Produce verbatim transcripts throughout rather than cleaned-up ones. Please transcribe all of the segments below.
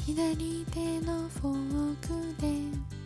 左手のフォークで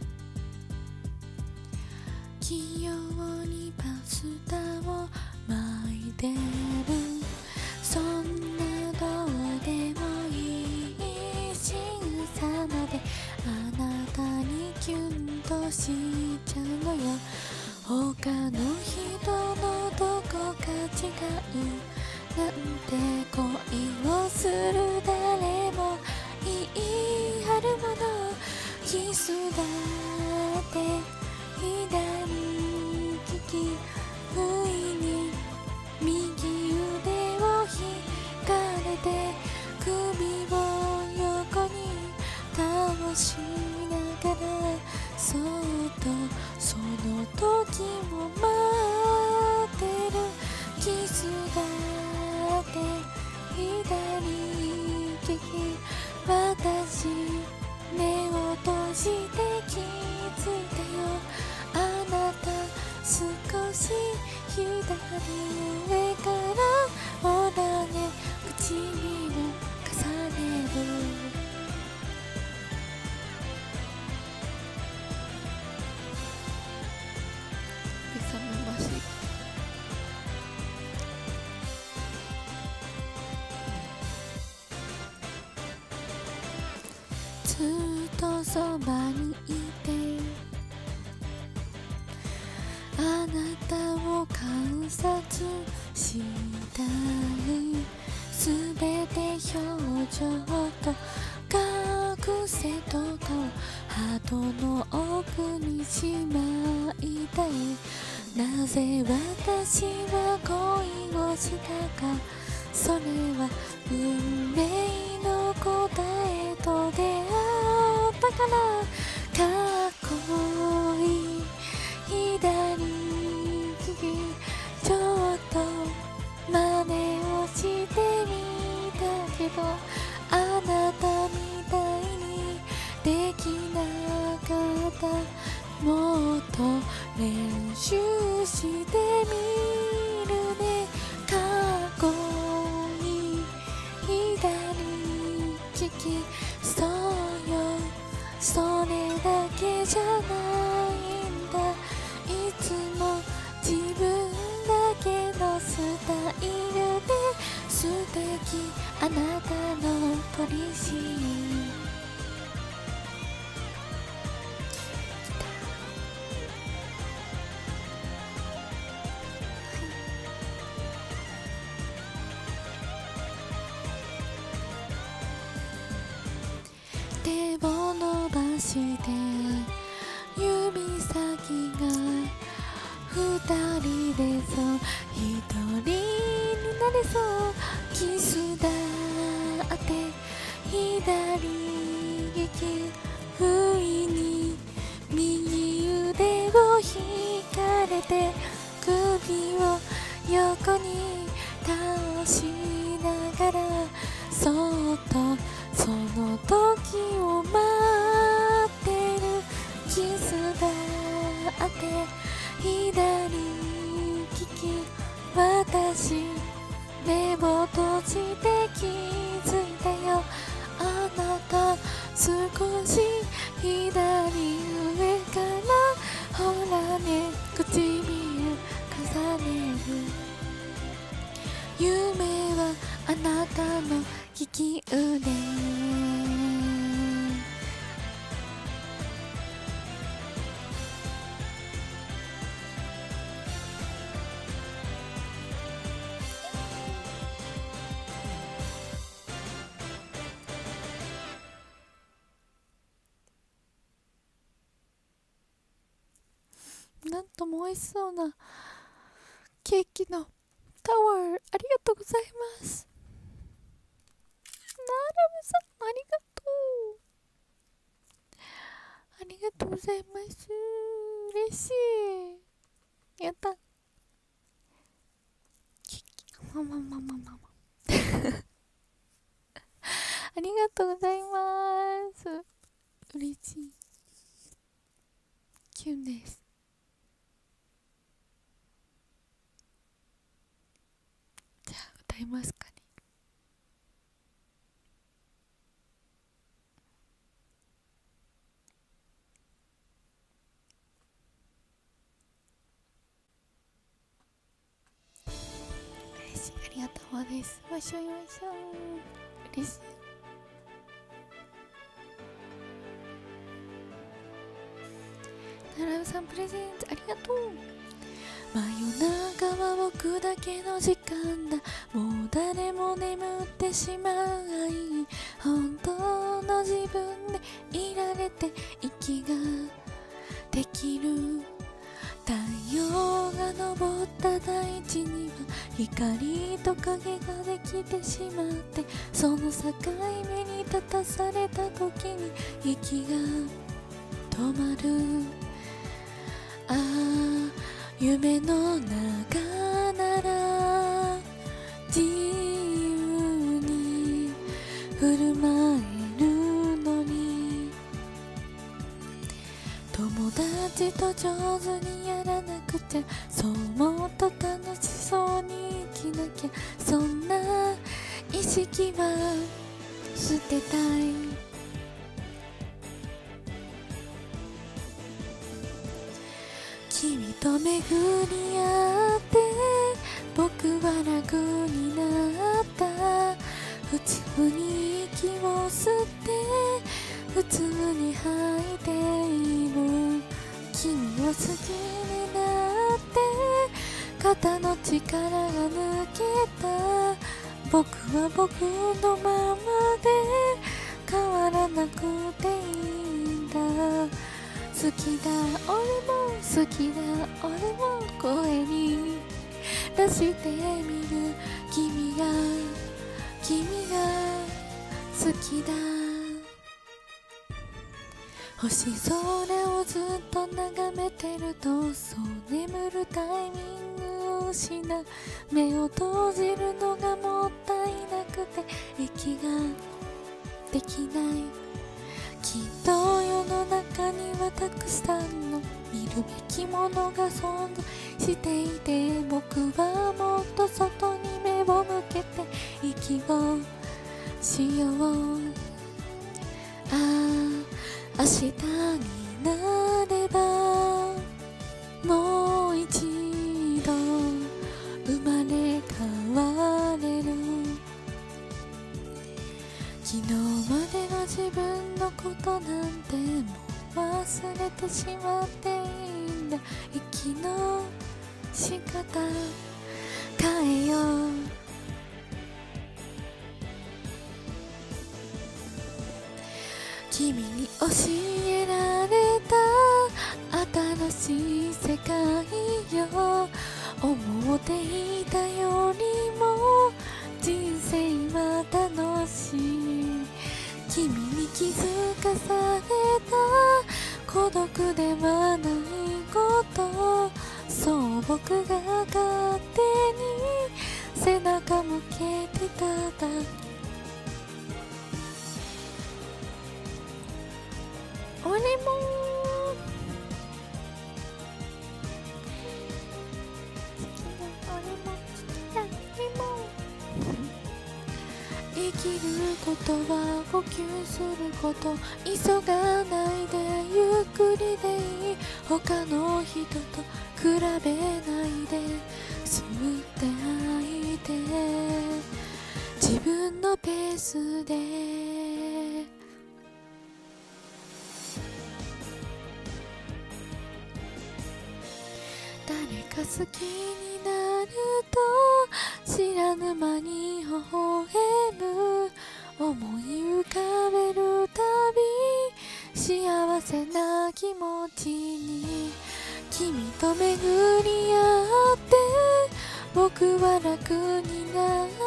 器用にパスタを巻いてる。そんなどうでもいい仕草まであなたにキュンとしちゃうのよ。他の人のどこか違うなんて恋をする誰も言い張るもの。キスだって左利き不意に右腕を引かれて首を横に倒しながらそっとその時を待ってる。キスだって左利き私目を閉じて気づいたよ。あなた少し左上からオラね唇重ねる。勇ましい。ずっとそばにいてあなたを観察したい。すべて表情と隠せとかをハートの奥にしまいたい。なぜ私は恋をしたか、それは運命の答えと出会ったから。かっこいい左利きちょっと真似をしてみたけどあなたみたいにできなかった。もっと練習してみるね。かっこいい左利きそうよそれだけじゃないんだ。いつも自分だけのスタイルで素敵あなたのポリシー。手を伸ばして指先が二人でそう一人になれそう。キスだって左利き不意に右腕を引かれて首を横に倒しながらそっとその時を待ってる。キスだって左利き私目を閉じて気づいたよ。あなた少し左上からほらね唇重ねる。夢はあなたの利き腕。なんとも美味しそうなケーキのタワーありがとうございます。ナラムさんありがとうありがとうございます。嬉しい。やったケーキままままままありがとうございます。嬉しい。キュンです。じゃあ歌いますかね。 です。わしょいわしょい。嬉しい。ならうさんプレゼントありがとう。真夜中は僕だけの時間だ。もう誰も眠ってしまい、本当の自分でいられて息ができる。太陽が昇った大地には光と影ができてしまって、その境目に立たされた時に息が止まる。ああ夢の中なら自由に振る舞えるのに、友達と上手にやらなくちゃ、そうもっと楽しそうに生きなきゃ、そんな意識は捨てたい。君と巡り合って僕は楽になった。普通に息を吸って普通に吐いている。君を好きになって肩の力が抜けた。僕は僕のままで変わらなくていいんだ。好きだ俺も好きだ俺も声に出してみる。君が君が好きだ。星空をずっと眺めてると、そう眠るタイミングを失う。目を閉じるのがもったいなくて息ができない。きっと世の中にはたくさんの見るべきものが存在していて、僕はもっと外に目を向けて息をしよう。ああ明日になればもう一度生まれ変われる。昨日までの自分のことなんてもう忘れてしまっていいんだ。息の仕方変えよう。君に教えられた新しい世界よ。思っていたよりも人生は楽しい。君に気づかされた孤独ではないこと、そう僕が勝手に背中向けてただ。俺も生きることは呼吸すること、急がないでゆっくりでいい。他の人と比べないで吸って吐いて自分のペースで。誰か好きになると知らぬ間に微笑む。思い浮かべるたび幸せな気持ちに。君と巡り合って僕は楽になった。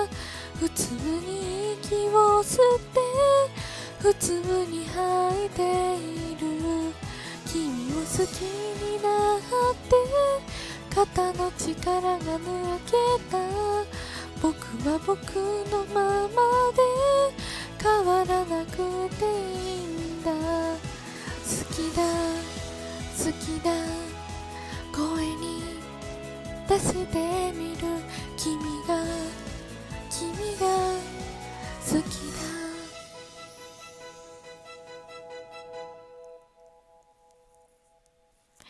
普通に息を吸って普通に吐いている。君を好きになって肩の力が抜けた。僕は僕のままで変わらなくていいんだ。好きだ好きだ声に出してみる。君が君が好きだ。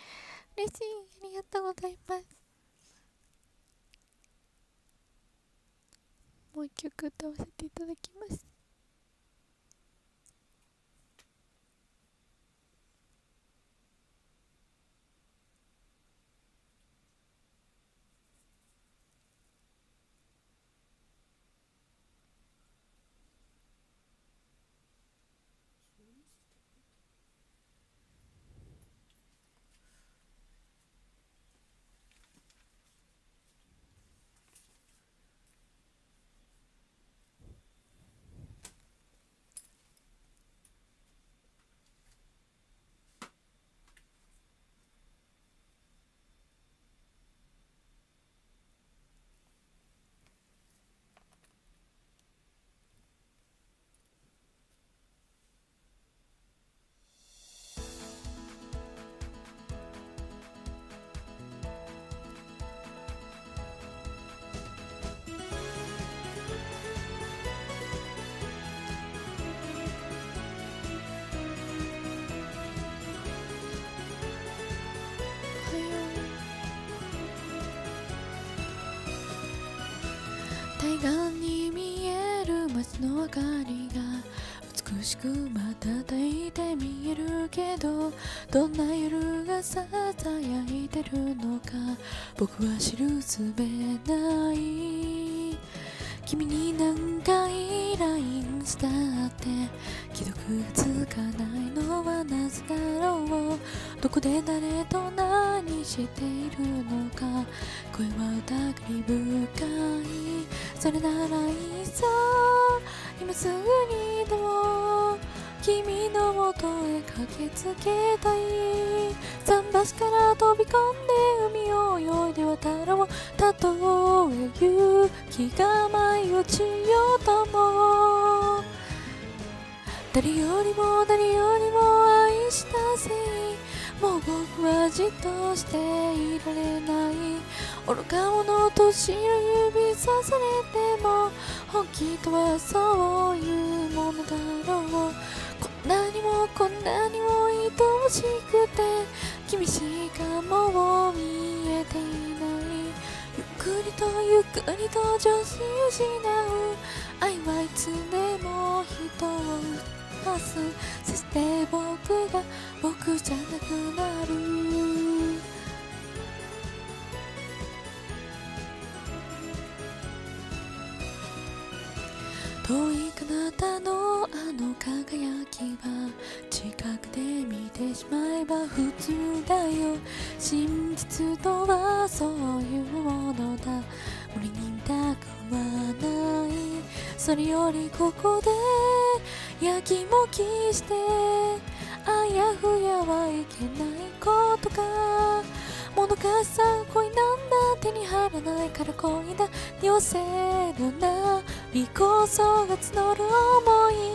嬉しい。ありがとうございます。 う一曲歌わせていただきます。対岸に見える街の明かりが美しく瞬いて見えるけど、どんな夜がささやいてるのか僕は知るすべない。君に何回 ライン したって既読がつかないのはなぜだろう。どこで誰と何しているのか声は疑り深い。それならいっそ今すぐにでも君の元へ駆けつけたい。桟橋から飛び込んで海を泳いで渡ろう。たとえ勇気が舞い落ちようとも、誰よりも誰よりも愛したせい、もう僕はじっとしていられない。愚か者と白指さされても本気とはそういうものだろう。こんなにもこんなにも愛おしくて君しかもう見えていない。ゆっくりとゆっくりと調子失う愛はいつでも人を打つ。そして僕が僕じゃなくなる。遠い彼方のあの輝きは近くで見てしまえば普通だよ。真実とはそういうものだ。無理に見たくはない。それよりここでやきもきしてあやふやはいけないことか。もどかしさ恋なんだ手に入らないから恋だ寄せるなりこそが募る想い。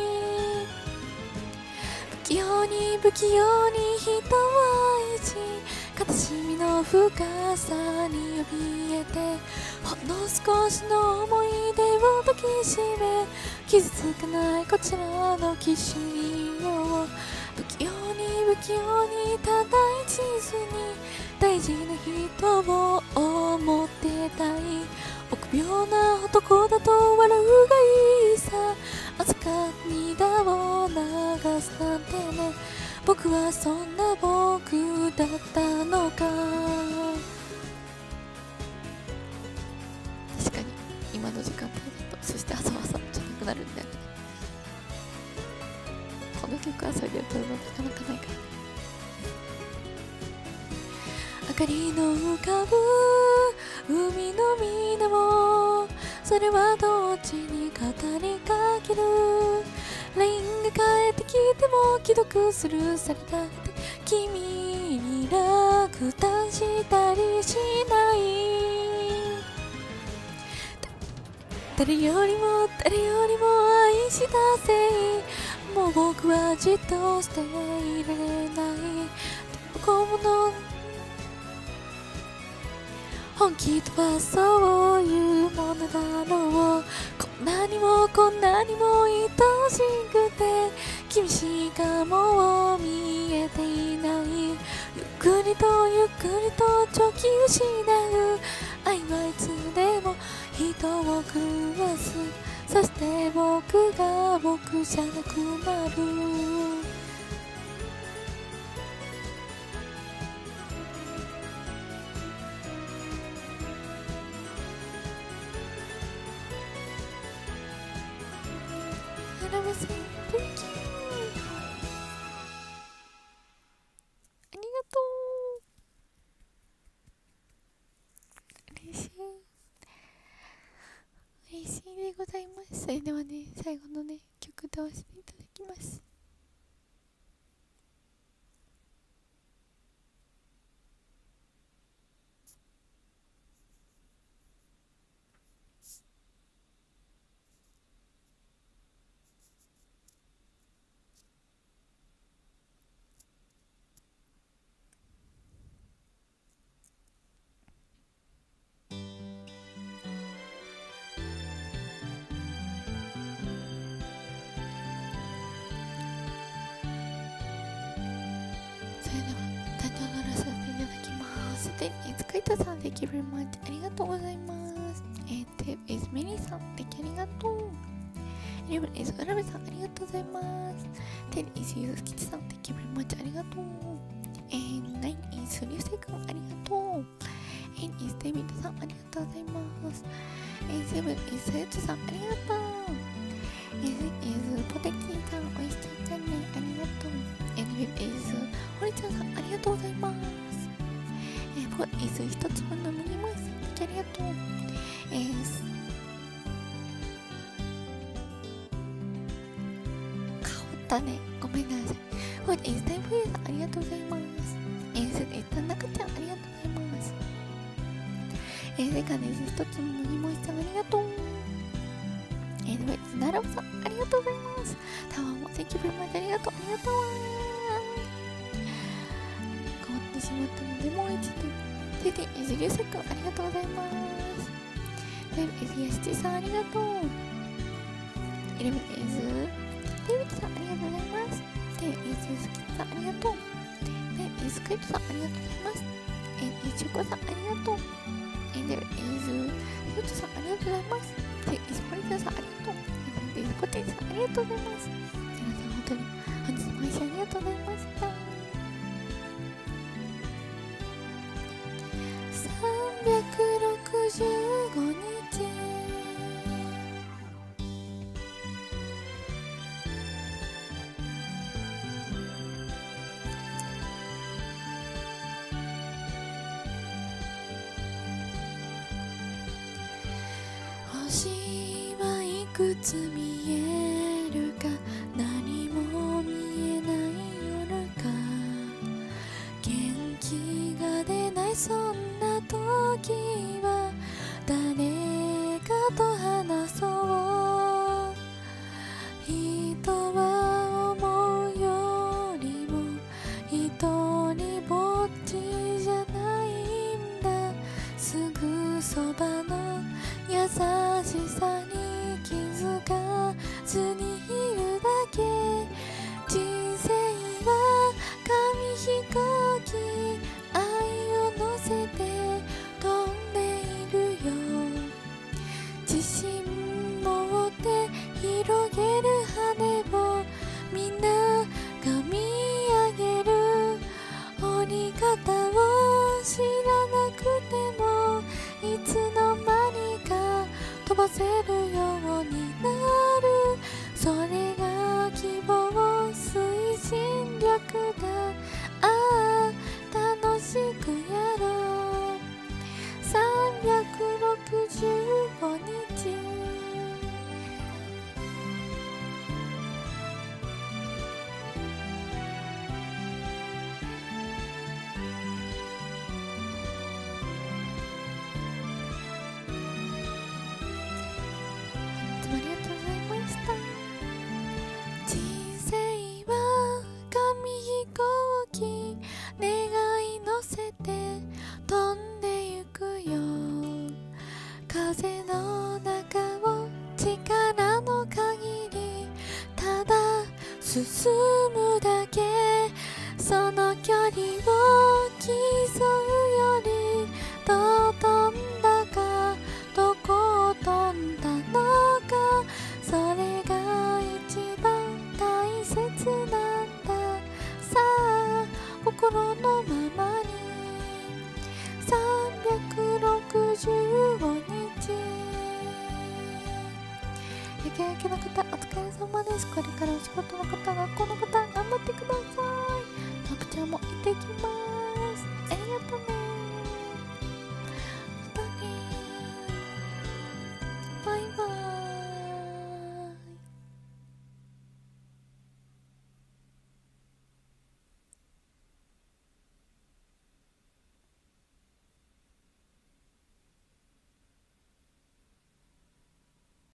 不器用に不器用に人を愛し悲しみの深さに怯えてほんの少しの思い出を抱きしめ傷つかないこちらの騎士よ。不器用に不器用にただ一途に大事な人を思ってたい。臆病な男だと笑うがいいさ。預か涙を流すなんてね。僕はそんな僕だったのか。確かに今の時間帯だとそして朝は朝じゃなくなるんだよね。この曲朝で歌うのなかなかないからね。明かりの浮かぶ海の水面、それはどっちに語りかける。 ライン が返ってきても既読スルーされたって君に落胆したりしない。誰よりも誰よりも愛したせい、もう僕はじっとしていられない。どこもの本気とはそういうものだろう。こんなにもこんなにも愛しくて君しかもう見えていない。ゆっくりとゆっくりと時失う愛はいつでも人を食わす。そして僕が僕じゃなくなる。アラバさん、プリキュー、ありがとう。嬉しい嬉しいでございます。それではね、最後のね曲歌わせていただきます。それでは誕生のらさせていただきます。で、いつかいたさん、Thank you very much、ありがとうございます。えー、テープイズミニさん、Thank you、ありがとう。エレブンイズウラベさん、ありがとうございます。テンイズユースキチさん、Thank you very much、ありがとう。えー、ナインイズリュウセイ君、ありがとう。エイイズデビッドさん、ありがとうございます。えー、セブンイズサユツさん、ありがとう。えー、イズポテキーさん、おいしちゃったね、ありがとう。えー、フィブイズホリちゃんさん、ありがとうございます。えー、ポイズ一粒の麦もいさん、ありがとう。えー、香ったね、ごめんなさい。ポイズタイプイさん、ありがとうございます。えー、スでたなかちゃん、ありがとうございます。えー、セカネズ一つの麦もいさん、ありがとう。えー、では、ナラブさん、ありがとうございます。タワーも、Thank you very much、ありがとう、ありがとう。変わってしまったので、もう一度。テテイズリュウセイ君、ありがとうございます。デブイズヤシチさん、ありがとう。イレブンイズデビッドさん、ありがとうございます。テイズユスキさん、ありがとう。テイズクイプさん、ありがとうございます。えイチョコさん、ありがとう。えデブイズヒュートさん、ありがとうございます。テイズポリタさん、ありがとう。テイズコテイさん、ありがとうございます。皆さん、本当に本日も配信ありがとうございました。さんびゃくろくじゅうごにち星はいくつ見えるか、何も見えない夜か、元気が出ないそんな時は誰かと話そう。人は思うよりも一人ぼっちじゃないんだ。すぐそばの優しさに気づかずにいるだけ。人生は紙飛行機、愛を乗せて飛んでいるよ。自信持って広げる羽をみんなが見上げる。折り方を知らなくてもいつの間にか飛ばせるようになる。それが希望推進力だ。ああ楽しくやろう。さんびゃくろくじゅうごにちありがとうございました。人生は紙飛行機、願い乗せて飛んでゆくよ。風の中を力の限りただ進むだけ。その距離を競うよりどう飛んだか、どこ方お疲れ様です。これからお仕事の方、学校の方、頑張ってください。のぶちゃんも行ってきます。ありがとうね。